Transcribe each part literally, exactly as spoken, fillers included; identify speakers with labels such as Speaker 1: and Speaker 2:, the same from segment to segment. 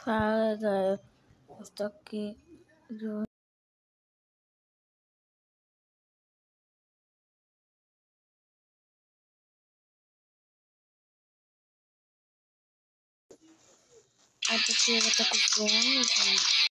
Speaker 1: Fala, galera. Eu estou aqui do... Ah, porque eu tô com fome, gente.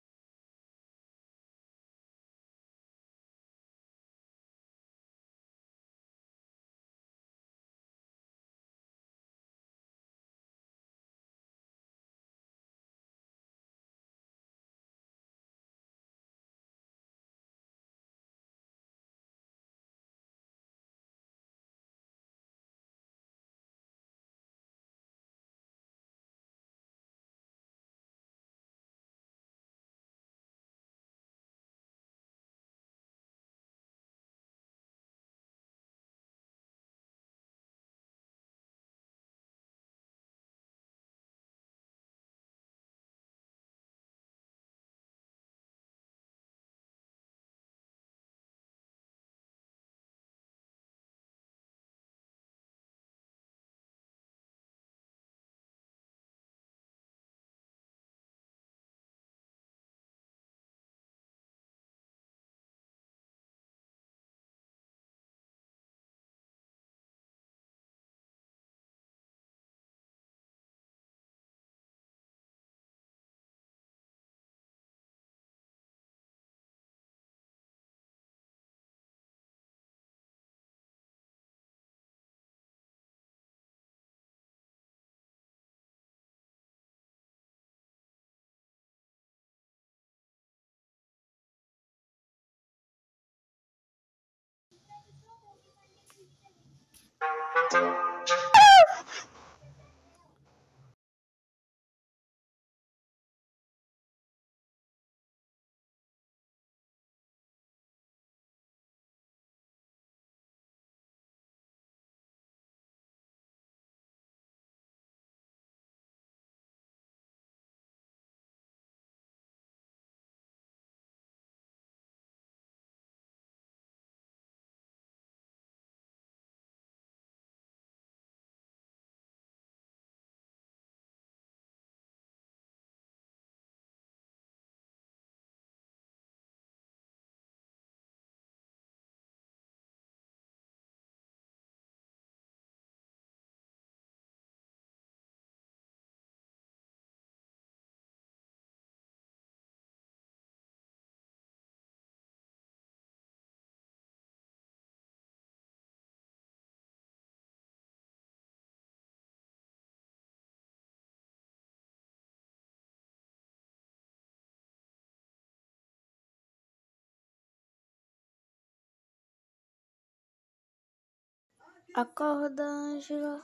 Speaker 1: Acorda, Ângela.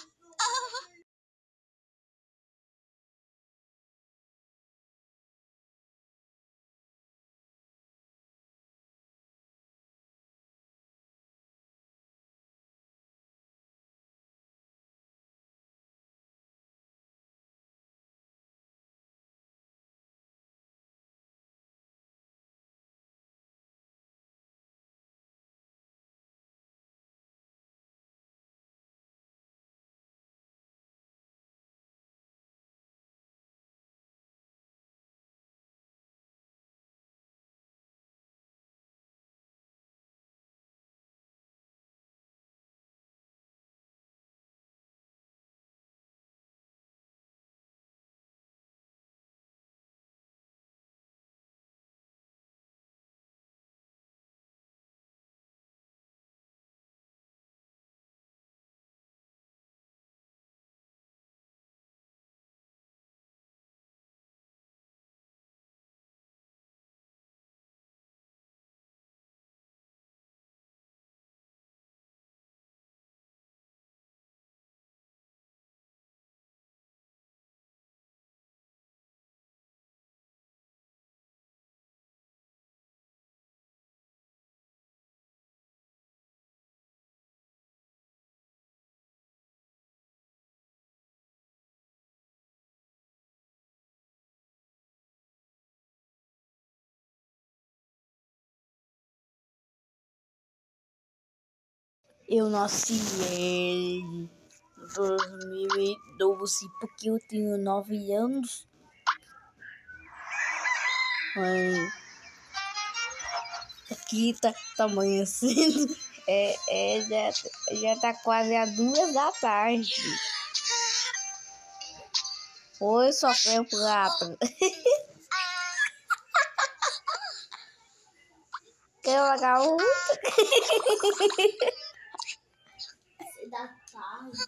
Speaker 1: Eu nasci em dois mil e doze porque eu tenho nove anos. Mãe, aqui tá tá amanhecendo. É, é, já, já tá quase às duas da tarde. Oi, Sofia Prato. Quer pagar um?
Speaker 2: Da tarde.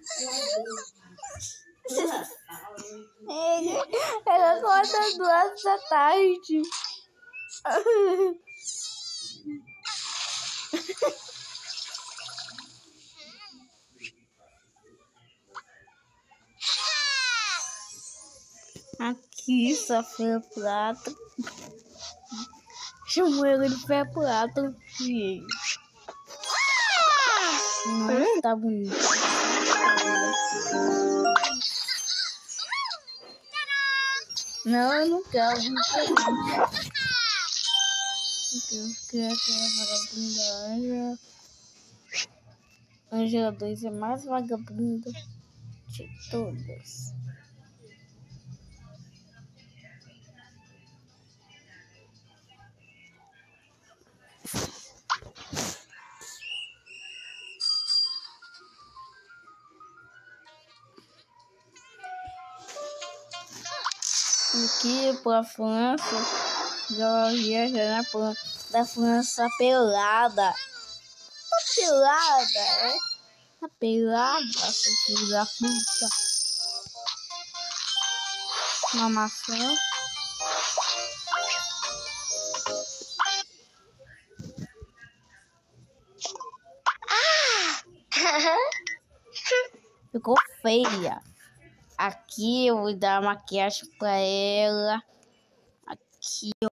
Speaker 1: Ela acorda às duas da tarde. Aqui, Sofia Prato. Chamou ele de pé prato, filho. Nossa, tá bonito. Não, eu não quero. Não quero. Eu quero aquela vagabunda Ângela. Ângela dois é mais vagabunda de todas. Aqui pra França, já viaja na da França pelada. Tá pelada, é? Tá pelada, seu filho da puta. Uma maçã. Ficou feia. Aqui eu vou dar maquiagem pra ela. Aqui eu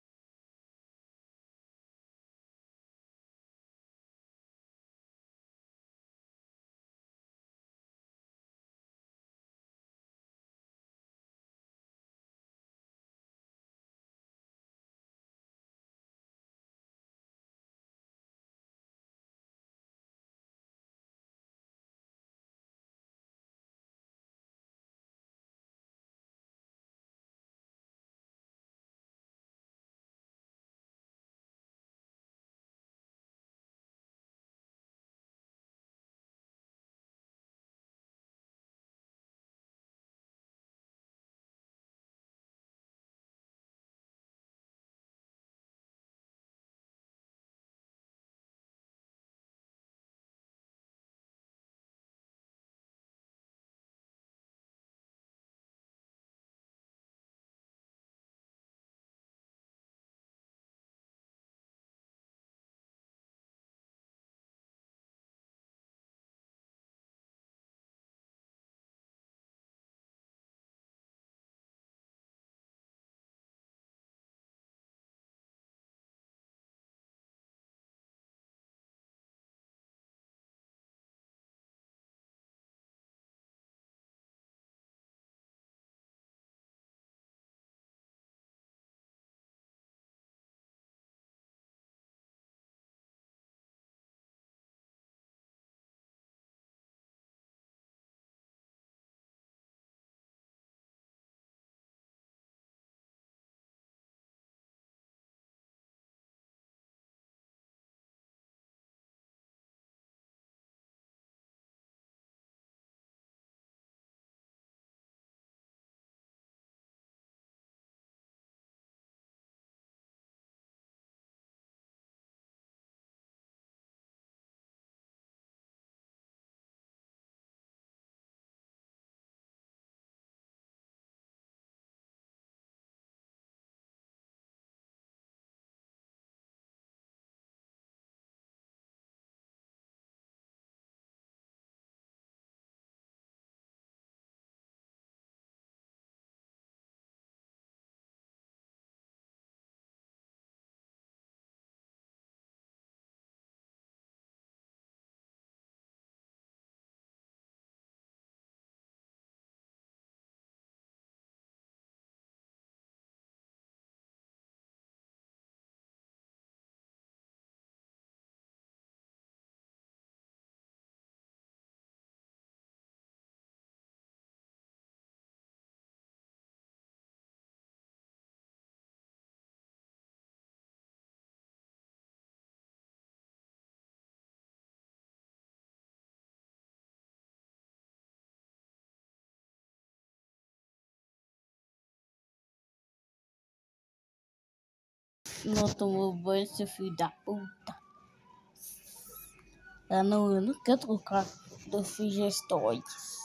Speaker 1: não tomou banho, seu filho da puta. Eu não, eu não quero trocar do Figestoides.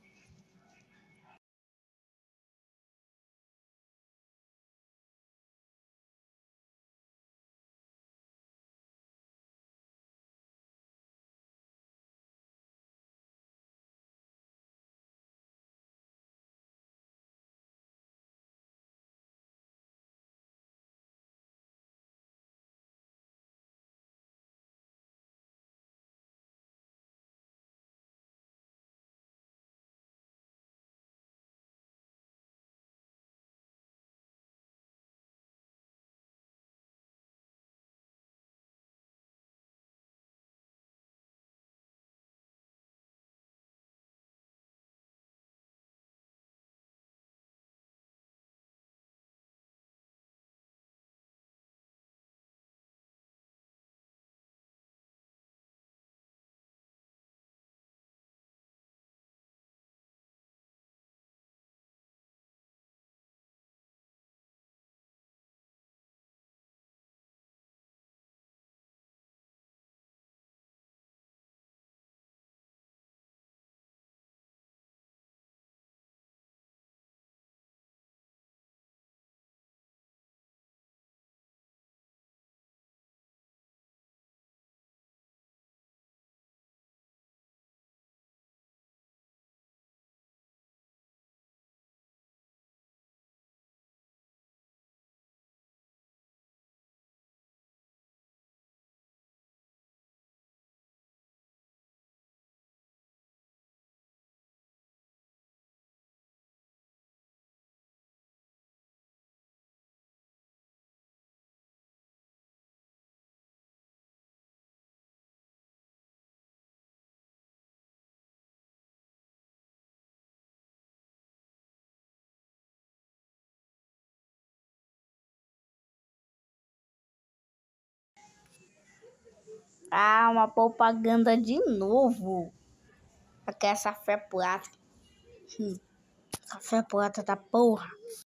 Speaker 1: Ah, uma propaganda de novo. Aqui é essa fé prata. Hum, café prata da porra.